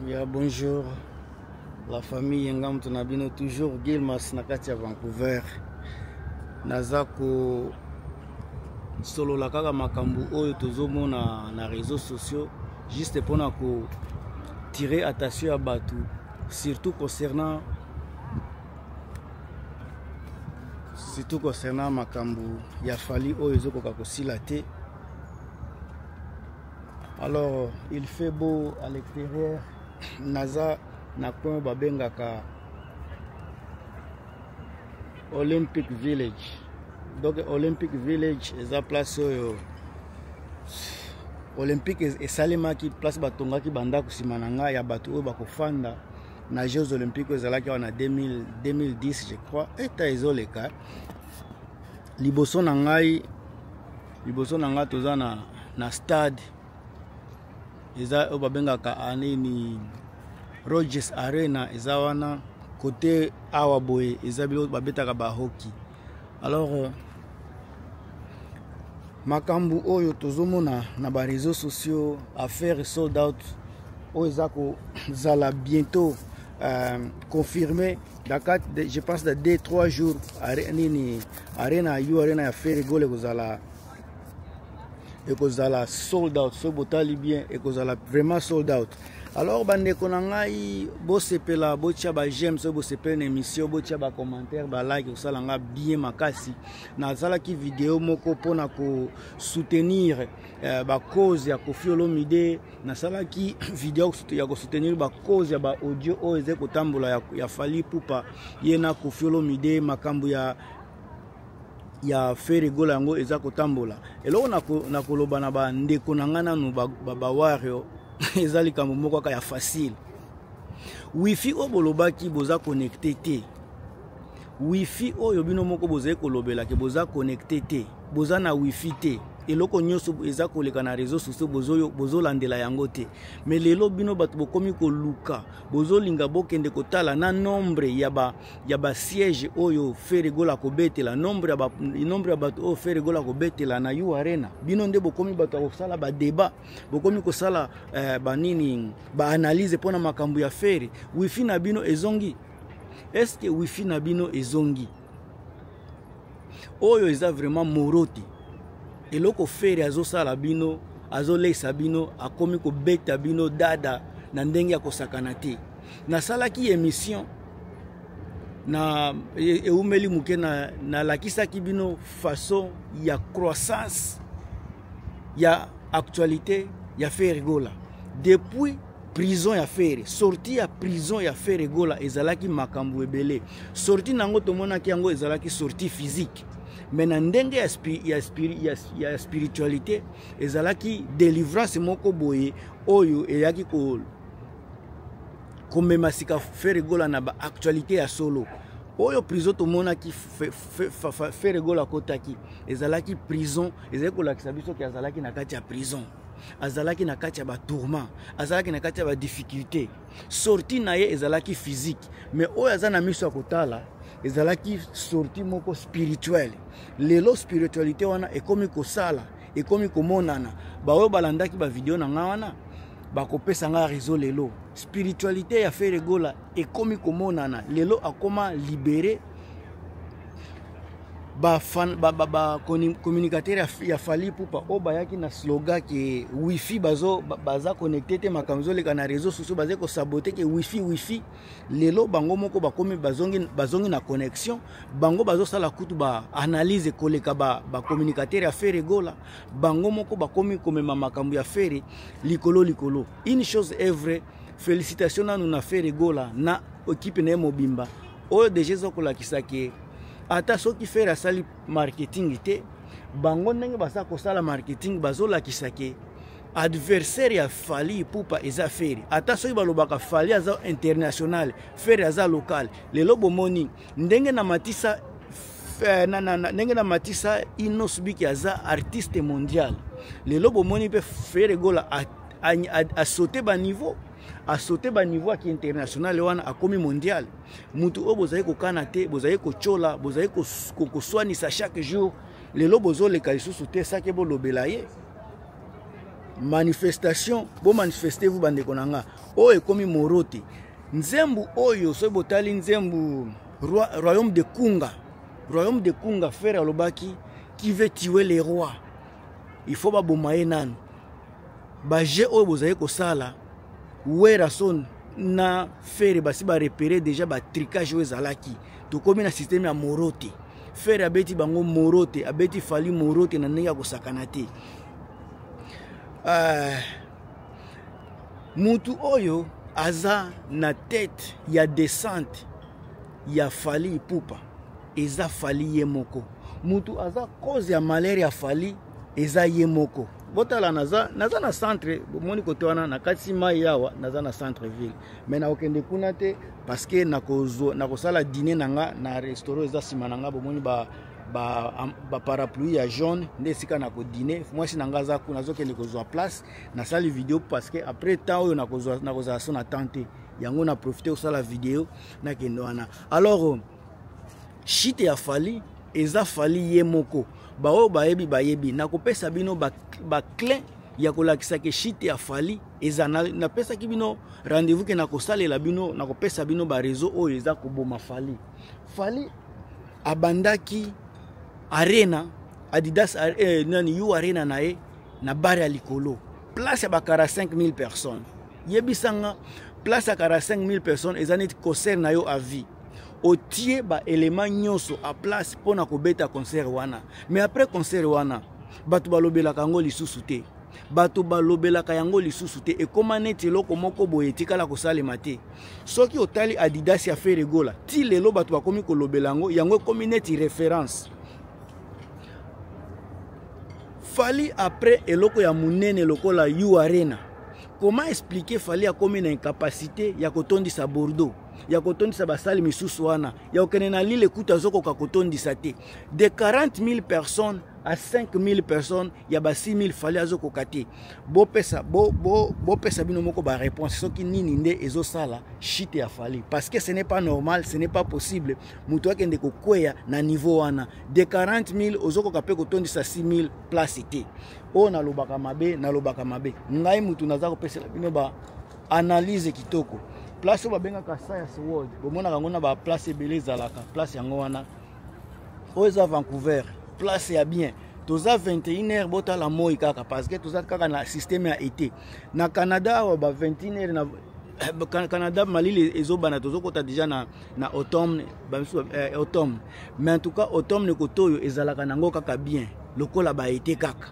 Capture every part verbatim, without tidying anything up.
Yeah, bonjour la famille Ngam Tunabino, toujours Gilmas Nakati à Vancouver. Nazako solo la kaka makambu oyo tozomo na na réseaux sociaux juste pour na ko tirer attention à Batu, surtout concernant surtout concernant makambu ya fali oyo zoko kakosila te. Alors il fait beau à l'extérieur. Naza na coin babengaka Olympic Village. Donc Olympic Village est la place oyo Olympic et salema ki place batonga ki banda kusimananga ya batu oyo bakofanda na Jeux Olympiques ezalaki wana deux mille dix je crois. Eta ezoleka liboso na ngai liboso na ngai toza na na stade eza oyo babengaka anini Rogers Arena eza wana côté awa boye eza bilo babetaka ba hockey. Alors euh, makambu oyo tozomona na ba réseaux sociaux affaire sold out oyo eza ko zala bientôt euh, confirmé Dakar, je pense dans deux trois jours nini arena yu arena ya faire gole kozala et kozala sold out so botali bien et kozala vraiment sold out. Alors bande konangai bo sepela bo tia ba j'aime so bo sepela émission bo tia ba commentaire ba like osala nga bien makasi na sala ki vidéo moko pona ko soutenir eh, ba cause ya Koffi Olomide na sala ki vidéo ya ko soutenir ba cause ya ba audio o eze ko tambola ya, ya Fally Ipupa yena Koffi Olomide makambu ya ya fere gola yango eza kotambola eloko na koloba na ba ndeko na ngana no ba, ba, ba wario ezali kambo moko ka ya facile wifi o bolobaki boza connecté te wifi oyo bino moko boza kolobela ke boza connecté te boza na wifi te eloko nyoso eza koleka na réseaux sociaux bozo bozo landela yango te mais lelo bino bato bokomi ko luka bozo linga bokende kotala na nombre ya ba ya ba siège oyo fere gola ko betela nombre ya ba nombre ya bato o fere gola ko betela na yu arena bino nde bokomi bato ko sala ba débat bokomi ko sala eh, ba nini ba analyse pona makambu ya fere wifi na bino ezongi. Est-ce que wifi na bino ezongi oyo eza vraiment moroti eloko fere azosala bino azolesa bino akomi ko beta bino dada na ndenge ya kosakana te nasalaki émission na eumeli muke na na lakisaki bino façon ya croissance ya actualité ya fere gola depuis prison ya fere sorti ya prison ya fere gola ezalaki makambu ebele sorti nango tomonaki yango ezalaki sorti physique. Mais na ndenge ya, spi, ya, spiri, ya, ya spiritualité ezalaki délivrance moko boye oyo eyaki ko komemasika fere gola na ba actualité ya solo oyo prison tomonaki fere gola kotaki ezalaki prison ezalaki kolakisa biso ki azalaki na kati ya prison azalaki na kati ya ba tourment azalaki na kati ya ba difficulté sorti na ye ezalaki physique mais oyo aza na miso ya kotala ezalaki sorti moko spirituel lelo spiritualité wana ekomi kosala ekomi komonana baoyo balandaki ba video na nga wana bakopesa nga réseau lelo spiritualité ya fere gola ekomi komonana lelo akoma libéré ba fan ba ba, ba communicateur ya, ya Fally Ipupa o bayaki na slogan ke wifi bazo baza connecté te makamzo leka na réseaux sociaux baze ko saboter ke wifi wifi lelo bango moko bakomi bazongi bazongi na connexion bango bazo sala kutu ba analyse koleka ba ba communicateur ya fere gola bango moko bakomi komema makambo ya fere likolo likolo. Une chose est vraie, félicitations na nous na fere gola na équipe na mobimba oyo déjà zokola kisake ata soki fere asali marketing te bango ndenge basa kosala marketing bazola kisake adversaire ya Fally Ipupa eza fere ata soki balobaka Fally aza international fere aza local lelo bomoni ndenge na matisa na, na, na, ndenge na matisa Inos Biki aza artiste mondial lelo bomoni pe fere gola a, a, a, a sauté ba niveau a sauté ba niveau qui international wana akomi mondial mutu o bozai ko kanate bozai ko chola bozai ko ko swani sa chaque jour lelo bozo le kalisu te sake bo lobela ye manifestation bo manifester vous bande konanga oyo komi morote nzembu oyo so botali nzembu roi, royaume de Kunga royaume de Kunga frère alobaki qui veut tuer les rois il faut ba bomaye nanu ba je oyo bozaye ko sala wera son na faire basi ba repérer déjà ba tricage oyo zalaki to komi na système ya morote faire abeti bango morote abeti fali morote na ndenge ya kosakana te. Uh, mutu oyo aza na tête ya descente ya fali pupa eza fali ye moko mutu aza cause ya malaria ya fali eza ye moko botala naza naza na centre moni kote wana na kati mai yawa naza na centre ville mais na okende kuna te parce que nakozo nakosala dîner nanga na restaurant eza sima nanga bomoni ba ba ba parapluie ya jaune nde sika na ko dîner moi si nanga za kuna zokende kozwa place na sali vidéo parce que après temps oyo nakozwa nakozwa son attente yango na profiter osala vidéo na kendo wana alors shite ya fali eza fali ye moko ba oyo bayebi bayebi nakopesa bino ba ba clé ya kolakisa ke shite ya fali eza na pesa ki bino rendez-vous ke nakosalela bino nakopesa bino ba réseau oyo eza koboma fali fali abandaki arena Adidas eh, nani yu arena na e na bare ya likolo place ya ba quarante-cinq mille personnes yebisanga place ya quarante-cinq mille personnes ezaneti concert na yo à vie otie ba élément nyonso à place pona kobeta concert wana mais après concert wana batu balobelaka yango lisusu te batu balobelaka yango lisusu te ekoma neti eloko moko boye etikala kosalema te soki otali Adidas ya fe regola ti lelo batu bakomi kolobela yango yango ekomi neti référence fali après eloko ya munene lokola yu arena. Comment expliquer fali akomi na incapacité ya kotondisa Bordeaux ya kotondisa basali misusu wana ya okene na lile kuta zoko ka kotondisa te de quarante mille personnes à cinq mille personnes ya ba six mille fali azoko kate bo pesa bo bo bo pesa bino moko ba réponse soki nini nde ezo sala shite ya fali parce que ce n'est pas normal, ce n'est pas possible mutu akende ko kweya na niveau wana de quarante mille ozoko kape kotondisa six mille place te o na lobaka mabe na lobaka mabe ngai mutu naza ko pesa bino ba analyse kitoko place ba benga ka science world bomona kango na ba place ebele zalaka place yango wana oza Vancouver place ya bien toza vingt et une heures bota la moi kaka parce que toza kaka na système ya été na Canada ba vingt et une heures na Canada malili ezobana tozo kota déjà na na automne ba eh, automne mais en tout cas automne ko toyo ezalaka nango kaka bien lokola ba été kaka.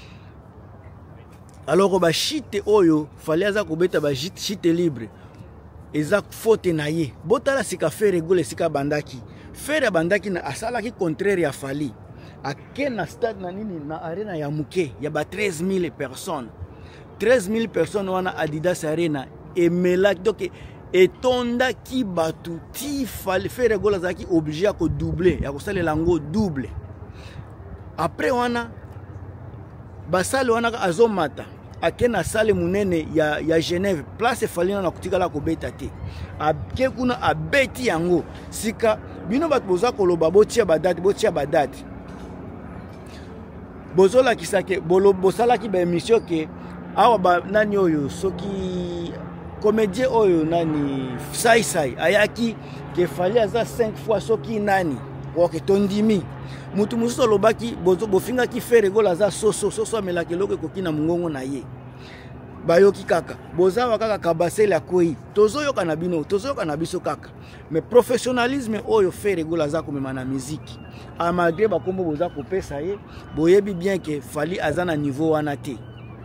Alors ba shite oyo fallait aza kobeta ba shite libre eza faute na ye botala sika faire gole sika bandaki faire bandaki na asalaki contraire ya fali ake na stade na nini na arena ya muke ya ba treize mille personnes treize mille personnes wana Adidas arena emela donc etonda ki batu ti fali faire gole zaki obligé ko doubler ya ko salela ngo double après wana basali wana azomata ake na sale munene ya ya Genève place falina na kutikala ko beta te ake kuna abeti yango sika bino bat boza koloba botia badate botia badate bozola kisake bolo bosala ki ba émission ke awa ba nani oyo soki comédien oyo nani sai sai ayaki ke fali aza cinq fois soki nani oke tondimi mutu muso lobaki bozo bofinga ki fere gola za soso soso amelaki loke kokina mungongo na ye bayoki kaka bozawa kaka kabasele akoi tozoyoka na bino tozoyoka na biso kaka mais professionnalisme oyo fere gola za komema na musique a malgré ba kombo boza kopesa ye boyebi bien que fali azana niveau wana te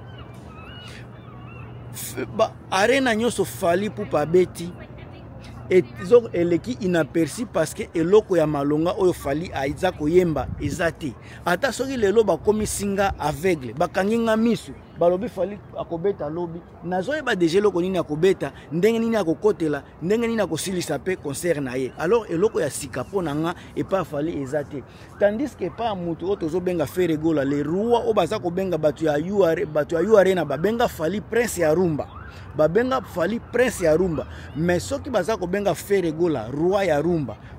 ba arena nyoso fali pupa beti et zo eleki inaperçu parce que eloko ya malonga oyo fali aiza koyemba ezate ata soki lelo bakomi singa aveugle bakanginga misu balobi fali akobeta lobi nazoyeba deja eloko nini akobeta ndenge nini akokotela ndenge nini akosilisa pe concert na ye alors eloko ya sika po nanga epa fali ezate tandis que pa mutu oyo tozobenga fere gola le roi o baza kobenga batu ya U R batu ya U R na babenga fali prince ya rumba babenga fali prince ya rumba mais soki baza kobenga fere gola roi ya rumba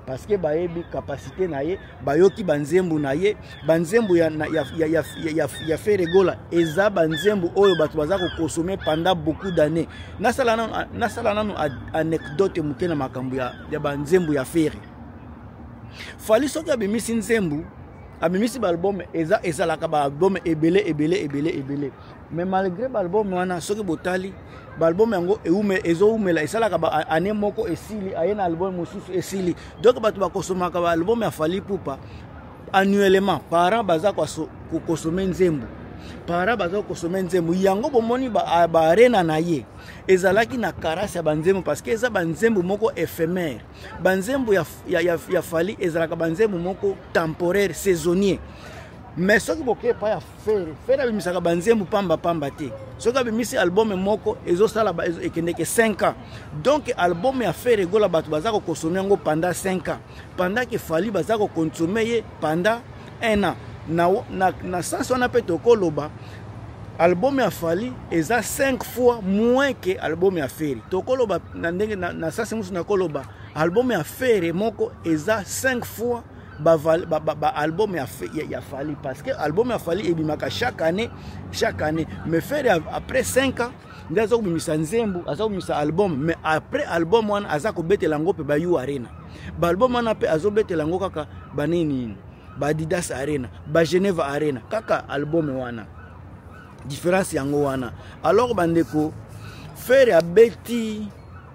parce que bayebi capacité na ye bayoki banzembu na ye banzembu ya ya ya ya, ya, ya Fer Gola eza banzembu oyo bato baza ko consommer pendant beaucoup d'années nasala nanu nasala nanu anecdote muke na makambo ya, ya banzembu ya Fer Fally soki abimisi nzembu abimisi ba album eza ezalaka ba album ebele ebele ebele ebele mais malgré ba album wana soki botali ba album yango eume ezo umela esalaka ba ane moko esili ayena album mosusu esili donc bato ba konsomaka ba album ya Fally Ipupa annuellement parents baza ko consommer nzembu para bazo kosome nzembu yango bomoni ba ba arena na ye ezalaki na karasi ya banzembu parce que eza banzembu moko éphémère banzembu ya ya ya, ya Fally ezalaka banzembu moko temporaire saisonnier mais soki boke pa ya Fer Fer abimisaka banzembu pamba pamba te soki abimisi album moko ezosala ekendeke cinq ans donc album ya Fer Gola bato baza ko kosome yango pendant cinq ans pendant que Fally baza ko consommer ye pendant un an na na na sens on appelle tokoloba album ya Fally eza cinq fois moins que album ya Fer tokoloba na ndenge na, na sens musu na koloba album ya Fer moko eza cinq fois ba, ba, ba, ba album ya, ya, ya Fally parce que album ya Fally ebimaka chaque année chaque année mais Fer après cinq ans ndazo kubimisa nzembu aza kubimisa album mais après album wana aza kobetela ngo pe ba yu arena ba album wana pe azobetela ngo kaka banini ba Adidas Arena, ba Geneva Arena, kaka album wana. Différence yango wana. Alors bandeko, Fer abeti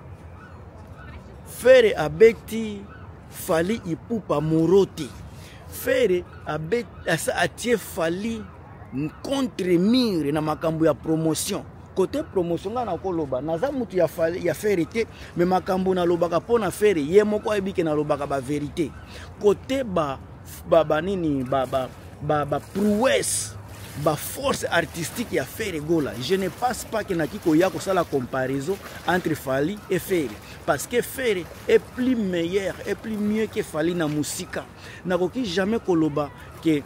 Fer abeti Fally Ipupa moroti. Fer abeti asa atie Fally contre mire na makambo ya promotion. Côté promotion nga na koloba naza mutu ya Fally ya Fer te mais makambo na lobaka pona Fer ye moko ebike na lobaka ba vérité. Côté ba ba nini ba ba ba, ba prouesse ba force artistique ya Fer Gola je ne pense pas que nakiko ya ko sala comparaison entre Fally et Fer parce que Fer est plus meilleur et plus mieux que Fally na musika nakoki jamais koloba que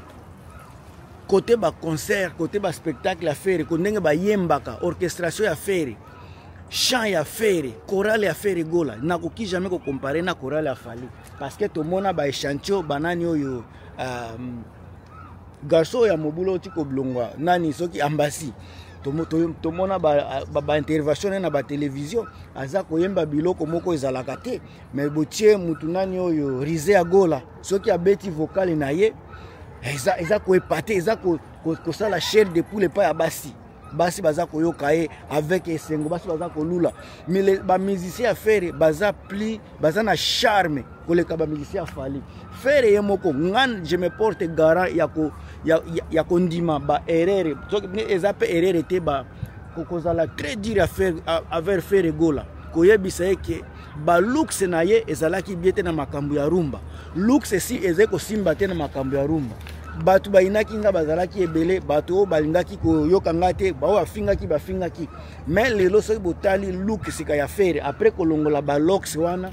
côté ba concert côté ba spectacle ya Fer ko ndenge ba yembaka orchestration ya Fer chant ya Fer chorale ya Fer Gola nakoki jamais ko comparer na chorale ya Fally parce que tout mona ba échantillon banani oyo um, garçon ya mobulo tiko blongwa nani soki ambasi to to mona ba, ba, ba intervention na ba télévision aza koyemba biloko moko ezalaka te mais botie mutu nani oyo Rizé Gola soki abeti vocal na ye eza eza ko epate eza ko ko sala chair de poule pa ya basi basi baza koyoka ye avec esengo basi baza kolula mais les ba musiciens Fer baza pli baza na charme koleka ba musiciens ya Fally Fer ye moko ngan je me porte garant ya ko ya ya kondima ba erreur so eza pe erreur te ba kokozala très dur à faire avec Fer Gola koyebisa ke ba looks na ye ezalaki biete na makambo ya rumba looks si ezeko simba te na makambo ya rumba batu bainaki nga bazalaki ebele batu balingaki koyoka nga te bao afingaki bafingaki mais lelo soki botali look sika ya Fer après kolongola ba locks wana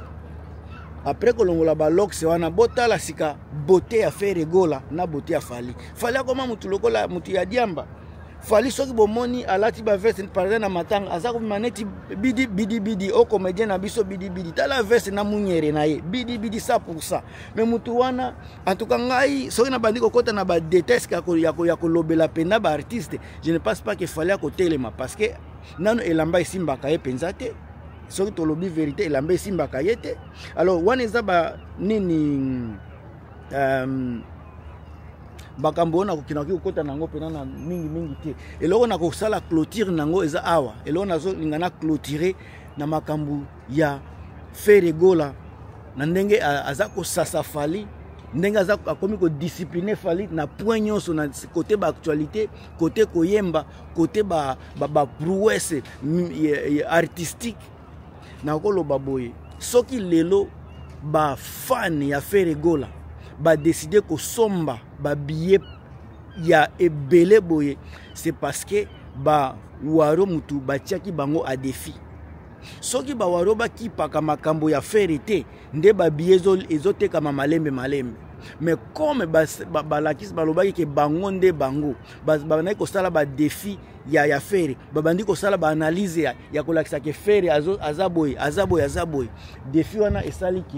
après kolongola ba locks wana botala sika beauté ya Fer Gola na beauté ya Fally Fally akoma mutu lokola mutu ya diamba Fally soki bomoni alati ba veste par exemple na matanga aza ko maneti bidi bidi bidi o comédien na biso bidi bidi tala veste na munyere na ye bidi bidi cent pour cent mais mutu wana en tout cas ngai soki na bandi ko kota na ba déteste ka ko ya ko ya ko lobela pena ba artiste je ne pense pas que Fally ko telema parce que nano elamba isimbaka ye penza te soki to lobi vérité elamba isimbaka ye te alors wana eza ba nini um, bakambo na kokina ki kokota nango pena na mingi mingi te eloko na kosala clôture nango eza awa eloko nazo lingana clôturer na makambo ya Fer Gola na ndenge aza ko sasa Fally ndenge aza akomi ko discipliner Fally na point nyonso na côté ba actualité côté koyemba côté ba ba, ba prouesse artistique na koloba boye soki lelo ba fan ya Fer Gola ba décider ko somba ba billet ya ebele boye c'est parce que ba waro mutu ba tiaki bango a défi soki ba waro ba kipaka makambo ya Fer te nde ba billet ezoteka malembe malembe mais comme ba balakis balobaki ke bango nde bango ba na ko sala ba défi ya ya Fer ba bandi ko sala ba analyse ya, ya kolakisa ke Fer azo azaboy azaboy azaboy défi wana esali ke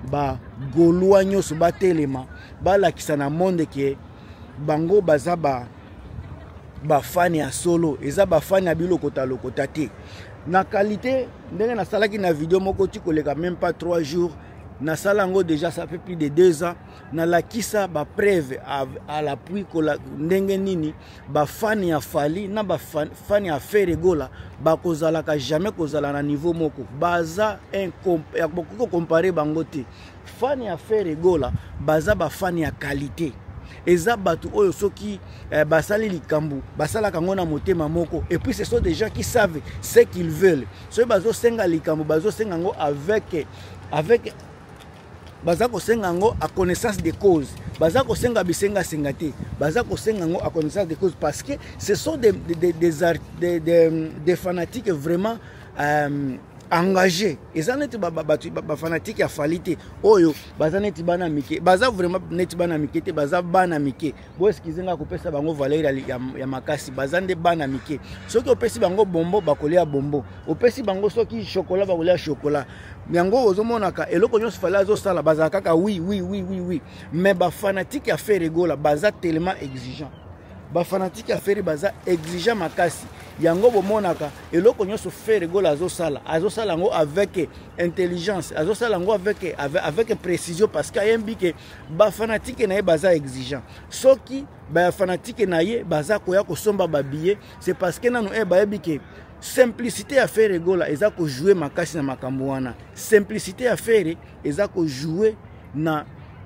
ba Gaulois nyonso batelema balakisa na monde ke bango baza ba bafani ya solo eza bafani ya bilokota lokota te na qualité ndenge nasalaki na video moko ti koleka même pas trois jours nasala yango déjà ça fait plus de deux ans nalakisa bapreuve à, à l'appui kola ndenge nini bafani ya Fally na bafani ya Ferregola bakozalaka jamais kozala na niveau moko baza incomparable comparer bango te fani ya Ferregola baza bafani ya qualité eza batu oyo soki eh, basali likambu basala kango na motema moko et puis ce sont des gens qui savent ce qu'ils veulent so bazo senga likambu bazo senga ngo avec avec baza ko senga ngo à connaissance des causes baza ko senga bisenga sengate baza ko senga ngo à connaissance des causes parce que ce sont des des des, des, des, des, des fanatiques vraiment euh, engagé eza neti ba ba ba fanatique ya Fally te oyo baza neti bana mike baza vraiment neti bana mike te baza bana mike bo eskizenga kopesa bango valeur ya, ya makasi baza nde bana mike soki opesi bango bombo bakolia bombo opesi bango soki chocolat bakolia chocolat yango ozomonaka eloko nyonso Fally azosala baza kaka oui oui oui oui oui mais ba fanatique ya Ferregola baza tellement exigeant ba fanatique ya Ferry baza exigeant makasi yango bomonaka eloko nyonso Ferregola azosala azosala ngo avec intelligence azosala ngo avec avec, avec précision parce qu'ayembi ke ba fanatique na ye baza exigeant soki ba fanatique na ye baza koya kosomba ba billet c'est parce que nanu e bayebi ke simplicité ya Ferregola eza ko jouer makasi na makambo wana simplicité ya Ferry eza ko jouer na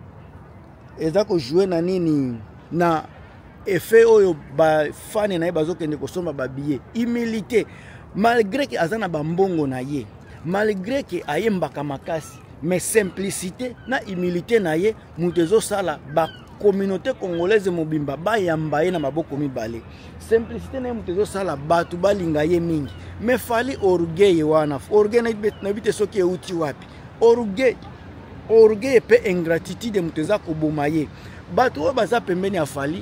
eza ko jouer na nini na effet oyo ba fani na ye bazokende kosomba ba billet humilité malgré que azana ba mbongo na ye malgré que ayembaka makasi mais simplicité na humilité na ye mutezo sala ba communauté congolaise mobimba ba yamba ye na maboko mibale simplicité na mutezo sala batu balinga ye mingi mais Fally orgueil wana orgueil na bit na bite soki euti wapi orgueil orgueil pe ingratitude muteza koboma ye batu oyo baza pembeni ya Fally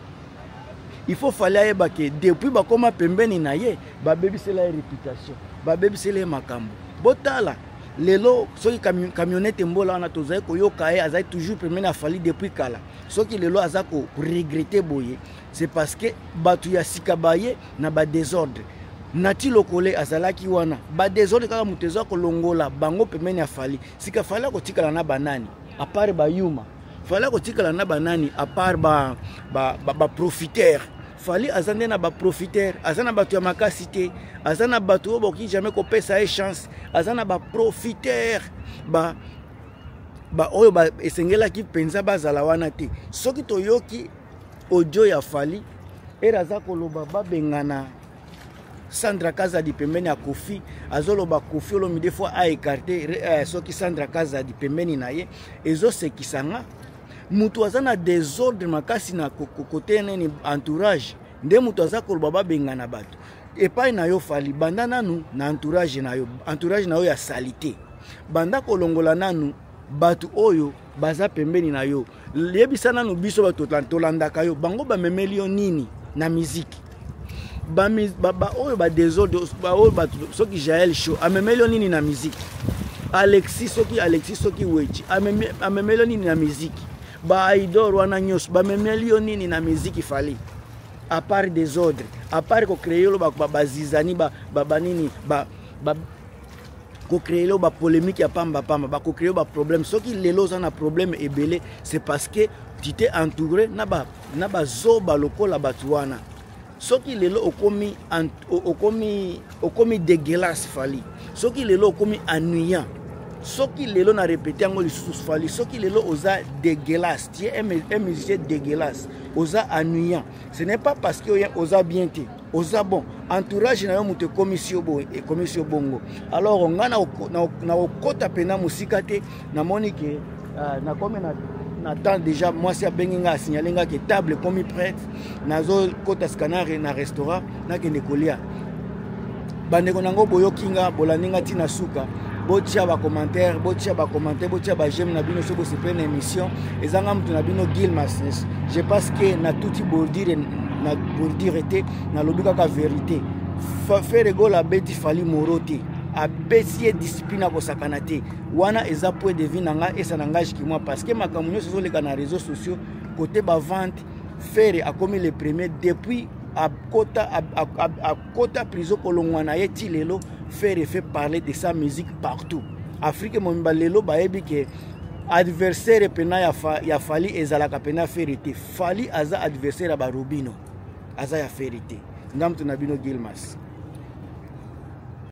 il faut fallait que depuis ba koma pembeni na ye ba bebi c'est la réputation ba bebi c'est les makambo botala lelo soki camionnette mbola na tozai ko yoka e azai toujours pembeni na Fally depuis kala soki lelo azako regretter boye c'est parce que batu ya sikabaye na ba désordre nati lokole azalaki wana ba désordre kaka mutezo ko longola bango pembeni ya Fally sika Fally ko tikala na banani à part ba yuma Fally ko tikala na banani à part ba ba, ba, ba profiteur Fally azande na ba profiteur azana batu ya makasi te azana batu oyo boki jamais ko pesa e chance azana ba profiteur ba ba oyo ba esengela ki penza bazala wana te soki toyoki audio ya Fally era za koloba babengana Sandra Kazadi pembeni ya Kofi azoloba Kofi olomi des fois a écarté eh, soki Sandra Kazadi pembeni na ye ezo sekisanga mutu azana désordre makasi na côté neni entourage nde mutu azakolo baba bengana bato epai na yo Fally banda nanu na entourage na yo entourage na yo ya salité banda kolongola nanu batu oyo baza pembeni na yo yebisa nanu biso bato tolandaka yo bango bamemeli yo nini na musique ba ba, ba oyo ba désordre ba oyo bato soki Jaël Show amemeli yo nini na musique Alexis soki Alexis soki Wechi amemeli yo nini na musique ba idor wana nyos ba memeli yo nini na musique Fally à part des ordres à part ko créer lo ba bazizani ba ba nini ba ba ko créer lo ba polémique ya pamba pamba ba ko créer ba problème soki lelo za na problème ebele c'est parce que tu t'es entouré na ba na ba zoba lokola batuana soki lelo okomi okomi okomi dégueulasse Fally soki lelo okomi ennuyant soki lelo na répéter ngo lisusu Fally soki lelo oza dégueulasse tu es un musicien dégueulasse oza ennuyant ce n'est pas parce que oza bien te oza bon entourage na yo muté commission bo et commission bongo alors on na na okota pena musika te na monike na comme na n'attend déjà moi c'est benginga a signalé que table comme prête nazo kota scanner na restaurant na kende kolia bandeko nango boyokinga bolaninga tina suka botia ba commentaire botia ba commentaire botia ba j'aime na bino soko c'est une émission ezanga mtu na bino Gilmas je pense que na touti bordir na bordir était na lobika ka vérité Ferregola beti Fally morote apesi discipline ko sakana te wana eza point de vue nanga et ça n'engage que moi parce que makambo nyonso zo leka na réseaux sociaux côté ba vente Ferré a commis le premier depuis à Kota à Kota prison kolongwana yeti lelo Ferré fait parler de sa musique partout Afrique momba lelo ba yebi ke adversaire pena ya fa ya fali ezalaka pena Ferré te fali aza adversaire ba Rubino aza ya Ferré te ngamtu na bino Gilmas